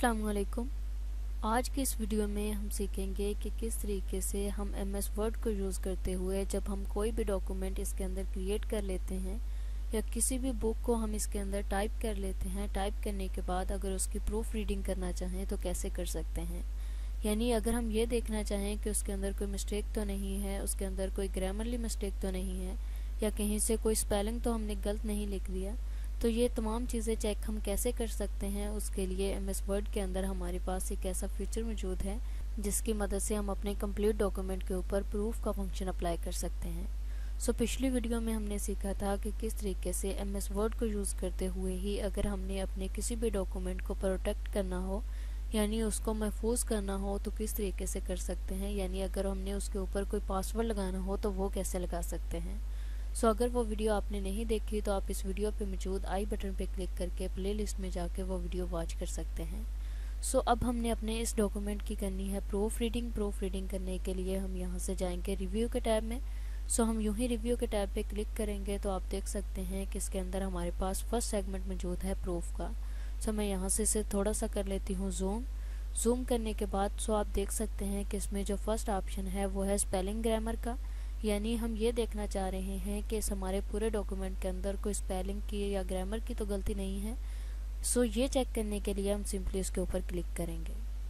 अस्सलाम वालेकुम। आज की इस वीडियो में हम सीखेंगे कि किस तरीके से हम MS वर्ड को यूज़ करते हुए जब हम कोई भी डॉक्यूमेंट इसके अंदर क्रिएट कर लेते हैं या किसी भी बुक को हम इसके अंदर टाइप कर लेते हैं, टाइप करने के बाद अगर उसकी प्रूफ रीडिंग करना चाहें तो कैसे कर सकते हैं। यानी अगर हम ये देखना चाहें कि उसके अंदर कोई मिस्टेक तो नहीं है, उसके अंदर कोई ग्रामरली मिस्टेक तो नहीं है या कहीं से कोई स्पेलिंग तो हमने गलत नहीं लिख दिया, तो ये तमाम चीज़ें चेक हम कैसे कर सकते हैं। उसके लिए MS वर्ड के अंदर हमारे पास एक ऐसा फीचर मौजूद है जिसकी मदद से हम अपने कंप्लीट डॉक्यूमेंट के ऊपर प्रूफ का फंक्शन अप्लाई कर सकते हैं। पिछली वीडियो में हमने सीखा था कि किस तरीके से MS वर्ड को यूज़ करते हुए ही अगर हमने अपने किसी भी डॉक्यूमेंट को प्रोटेक्ट करना हो यानी उसको महफूज करना हो तो किस तरीके से कर सकते हैं। यानी अगर हमने उसके ऊपर कोई पासवर्ड लगाना हो तो वो कैसे लगा सकते हैं। अगर वो वीडियो आपने नहीं देखी तो आप इस वीडियो पे मौजूद आई बटन पे क्लिक करके प्लेलिस्ट में जाके वो वीडियो वॉच कर सकते हैं। अब हमने अपने इस डॉक्यूमेंट की करनी है प्रूफ रीडिंग करने के लिए हम यहाँ से जाएंगे रिव्यू के टैब में। हम यूं ही रिव्यू के टैब पे क्लिक करेंगे तो आप देख सकते हैं कि इसके अंदर हमारे पास फर्स्ट सेगमेंट मौजूद है प्रूफ का। मैं यहाँ से इसे थोड़ा सा कर लेती हूँ जूम करने के बाद आप देख सकते हैं कि इसमें जो फर्स्ट ऑप्शन है वो है स्पेलिंग ग्रामर का। यानी हम ये देखना चाह रहे हैं कि इस हमारे पूरे डॉक्यूमेंट के अंदर कोई स्पेलिंग की या ग्रामर की तो गलती नहीं है। ये चेक करने के लिए हम सिंपली इसके ऊपर क्लिक करेंगे।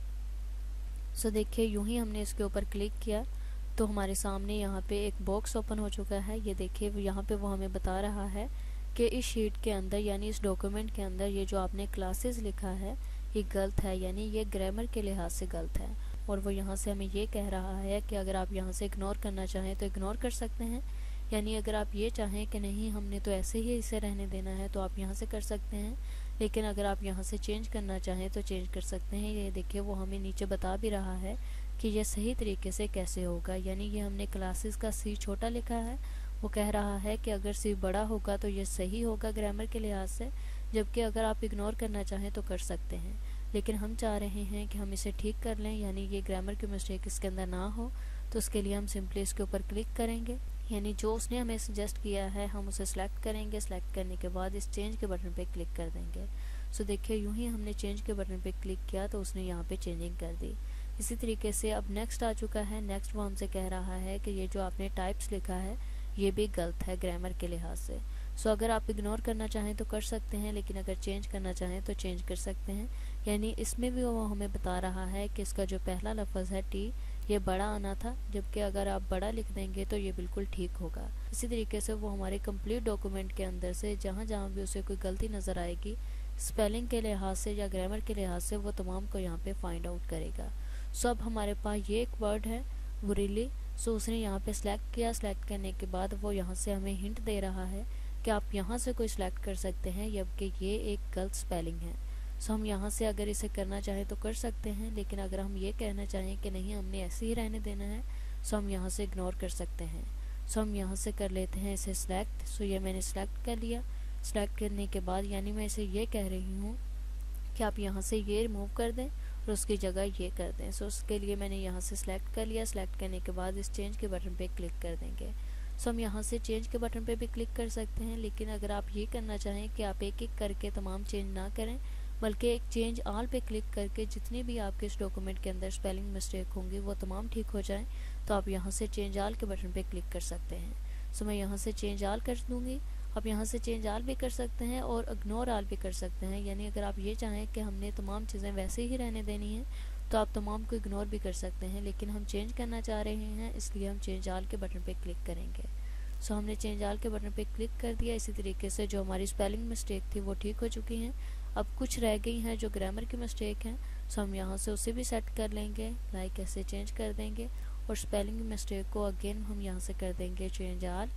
देखिए यूं ही हमने इसके ऊपर क्लिक किया तो हमारे सामने यहाँ पे एक बॉक्स ओपन हो चुका है। ये देखिए यहाँ पे वो हमें बता रहा है कि इस शीट के अंदर यानी इस डॉक्यूमेंट के अंदर ये जो आपने क्लासेस लिखा है ये गलत है, यानी ये ग्रामर के लिहाज से गलत है। और वो यहाँ से हमें ये कह रहा है कि अगर आप यहाँ से इग्नोर करना चाहें तो इग्नोर कर सकते हैं। यानी अगर आप ये चाहें कि नहीं हमने तो ऐसे ही इसे रहने देना है तो आप यहाँ से कर सकते हैं, लेकिन अगर आप यहाँ से चेंज करना चाहें तो चेंज कर सकते हैं। ये देखिए वो हमें नीचे बता भी रहा है कि ये सही तरीके से कैसे होगा। यानी ये हमने क्लासेस का C छोटा लिखा है, वो कह रहा है कि अगर C बड़ा होगा तो ये सही होगा ग्रामर के लिहाज से, जबकि अगर आप इग्नोर करना चाहें तो कर सकते हैं। लेकिन हम चाह रहे हैं कि हम इसे ठीक कर लें यानी ये ग्रामर की मिस्टेक इसके अंदर ना हो, तो उसके लिए हम सिंपली इसके ऊपर क्लिक करेंगे। यानी जो उसने हमें सजेस्ट किया है हम उसे सिलेक्ट करेंगे। सिलेक्ट करने के बाद इस चेंज के बटन पे क्लिक कर देंगे। देखिए यूं ही हमने चेंज के बटन पे क्लिक किया तो उसने यहाँ पे चेंजिंग कर दी। इसी तरीके से अब नेक्स्ट आ चुका है। नेक्स्ट वो हमसे कह रहा है कि ये जो आपने टाइप्स लिखा है ये भी गलत है ग्रामर के लिहाज से। अगर आप इग्नोर करना चाहें तो कर सकते हैं, लेकिन अगर चेंज करना चाहें तो चेंज कर सकते हैं। यानी इसमें भी वो हमें बता रहा है कि इसका जो पहला लफ्ज़ है T ये बड़ा आना था, जबकि अगर आप बड़ा लिख देंगे तो ये बिल्कुल ठीक होगा। इसी तरीके से वो हमारे कंप्लीट डॉक्यूमेंट के अंदर से जहाँ जहाँ भी उसे कोई गलती नज़र आएगी स्पेलिंग के लिहाज से या ग्रामर के लिहाज से वो तमाम को यहाँ पे फाइंड आउट करेगा। अब हमारे पास ये एक वर्ड है वो रिली। उसने यहाँ पे सिलेक्ट किया। सिलेक्ट करने के बाद वो यहाँ से हमें हिंट दे रहा है कि आप यहाँ से कोई सिलेक्ट कर सकते हैं, जबकि ये एक गलत स्पेलिंग है। हम यहाँ से अगर इसे करना चाहें तो कर सकते हैं, लेकिन अगर हम ये कहना चाहें कि नहीं हमने ऐसे ही रहने देना है हम यहाँ से इग्नोर कर सकते हैं। हम यहाँ से कर लेते हैं इसे सिलेक्ट। ये मैंने सिलेक्ट कर लिया। सिलेक्ट करने के बाद यानी मैं इसे ये कह रही हूँ कि आप यहाँ से ये रिमूव कर दें और उसकी जगह ये कर दें। उसके लिए मैंने यहाँ से सिलेक्ट कर लिया। सिलेक्ट करने के बाद इस चेंज के बटन पे क्लिक कर देंगे। हम यहाँ से चेंज के बटन पे भी क्लिक कर सकते हैं, लेकिन अगर आप ये करना चाहें कि आप एक एक करके तमाम चेंज ना करें बल्कि एक चेंज ऑल पे क्लिक करके जितनी भी आपके इस डॉक्यूमेंट के अंदर स्पेलिंग मिस्टेक होंगी वो तमाम ठीक हो जाएं, तो आप यहाँ से चेंज ऑल के बटन पे क्लिक कर सकते हैं। मैं यहाँ से चेंज ऑल कर दूँगी। आप यहाँ से चेंज ऑल भी कर सकते हैं और इग्नोर ऑल भी कर सकते हैं। यानी अगर आप ये चाहें कि हमने तमाम चीज़ें वैसे ही रहने देनी है तो आप तमाम को इग्नोर भी कर सकते हैं, लेकिन हम चेंज करना चाह रहे हैं इसलिए हम चेंज ऑल के बटन पे क्लिक करेंगे। हमने चेंज ऑल के बटन पे क्लिक कर दिया। इसी तरीके से जो हमारी स्पेलिंग मिस्टेक थी वो ठीक हो चुकी हैं। अब कुछ रह गई हैं जो ग्रामर की मिस्टेक हैं, हम यहाँ से उसे भी सेट कर लेंगे। लाइक ऐसे चेंज कर देंगे और स्पेलिंग मिस्टेक को अगेन हम यहाँ से कर देंगे चेंज ऑल।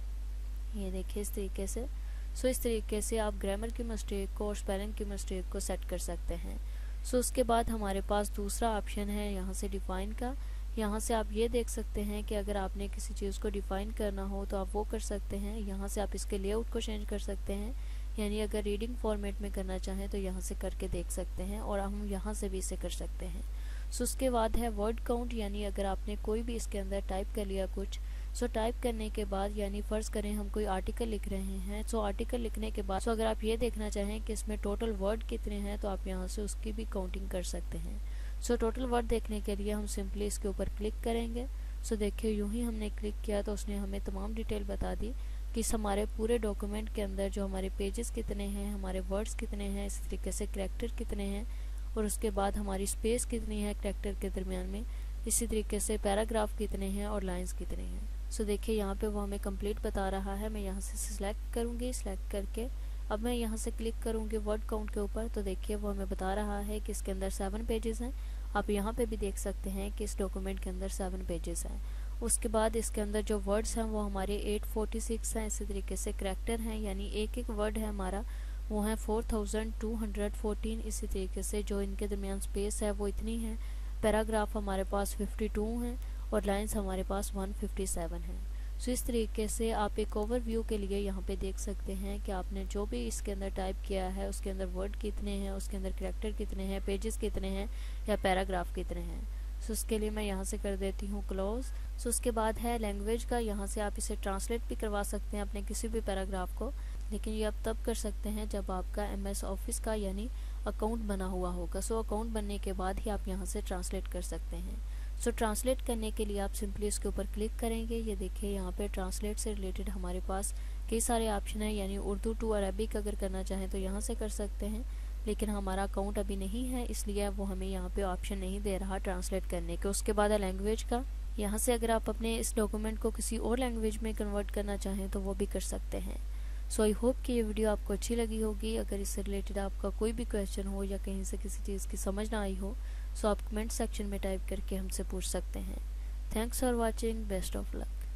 ये देखिए इस तरीके से। इस तरीके से आप ग्रामर की मिस्टेक को और स्पेलिंग की मिस्टेक को सेट कर सकते हैं। उसके बाद हमारे पास दूसरा ऑप्शन है यहाँ से डिफ़ाइन का। यहाँ से आप ये देख सकते हैं कि अगर आपने किसी चीज़ को डिफ़ाइन करना हो तो आप वो कर सकते हैं। यहाँ से आप इसके लेआउट को चेंज कर सकते हैं। यानी अगर रीडिंग फॉर्मेट में करना चाहें तो यहाँ से करके देख सकते हैं और हम यहाँ से भी इसे कर सकते हैं। उसके बाद है वर्ड काउंट। यानी अगर आपने कोई भी इसके अंदर टाइप कर लिया कुछ सो टाइप करने के बाद यानी फ़र्ज़ करें हम कोई आर्टिकल लिख रहे हैं, सो आर्टिकल लिखने के बाद अगर आप ये देखना चाहें कि इसमें टोटल वर्ड कितने हैं तो आप यहाँ से उसकी भी काउंटिंग कर सकते हैं। सो टोटल वर्ड देखने के लिए हम सिंपली इसके ऊपर क्लिक करेंगे। सो देखिए यूं ही हमने क्लिक किया तो उसने हमें तमाम डिटेल बता दी कि हमारे पूरे डॉक्यूमेंट के अंदर जो हमारे पेजेस कितने हैं, हमारे वर्ड्स कितने हैं, इस तरीके से करैक्टर कितने हैं और उसके बाद हमारी स्पेस कितनी है करैक्टर के दरमियान में, इसी तरीके से पैराग्राफ कितने हैं और लाइंस कितने हैं। सो देखिए यहाँ पे वो हमें कंप्लीट बता रहा है। मैं यहाँ से सिलेक्ट करूँगी, सिलेक्ट करके अब मैं यहाँ से क्लिक करूँगी वर्ड काउंट के ऊपर तो देखिए वो हमें बता रहा है कि इसके अंदर 7 पेजेस हैं। आप यहाँ पे भी देख सकते हैं कि इस डॉक्यूमेंट के अंदर 7 पेजेस हैं। उसके बाद इसके अंदर जो वर्ड्स हैं वो हमारे 846 हैं। इसी तरीके से करैक्टर हैं यानी एक एक वर्ड है हमारा वो है 4214। इसी तरीके से जो इनके दरमियान स्पेस है वो इतनी है। पैराग्राफ हमारे पास 52 हैं और लाइंस हमारे पास 157 हैं। सो इस तरीके से आप एक ओवरव्यू के लिए यहाँ पे देख सकते हैं कि आपने जो भी इसके अंदर टाइप किया है उसके अंदर वर्ड कितने हैं, उसके अंदर करैक्टर कितने हैं, पेजेस कितने हैं या पैराग्राफ कितने हैं। सो उसके लिए मैं यहाँ से कर देती हूँ क्लोज। सो उसके बाद है लैंग्वेज का, यहाँ से आप इसे ट्रांसलेट भी करवा सकते हैं अपने किसी भी पैराग्राफ को, लेकिन ये आप तब कर सकते हैं जब आपका MS ऑफिस का यानी अकाउंट बना हुआ होगा। सो अकाउंट बनने के बाद ही आप यहाँ से ट्रांसलेट कर सकते हैं। सो ट्रांसलेट करने के लिए आप सिंपली इसके ऊपर क्लिक करेंगे। ये देखिए यहाँ पे ट्रांसलेट से रिलेटेड हमारे पास कई सारे ऑप्शन हैं, यानी उर्दू टू अरबिक अगर करना चाहें तो यहाँ से कर सकते हैं, लेकिन हमारा अकाउंट अभी नहीं है इसलिए वो हमें यहाँ पे ऑप्शन नहीं दे रहा ट्रांसलेट करने के। उसके बाद है लैंग्वेज का, यहाँ से अगर आप अपने इस डॉक्यूमेंट को किसी और लैंग्वेज में कन्वर्ट करना चाहें तो वो भी कर सकते हैं। सो आई होप कि ये वीडियो आपको अच्छी लगी होगी। अगर इससे रिलेटेड आपका कोई भी क्वेश्चन हो या कहीं से किसी चीज़ की समझ ना आई हो सो आप कमेंट सेक्शन में टाइप करके हमसे पूछ सकते हैं। Thanks for watching, best of luck.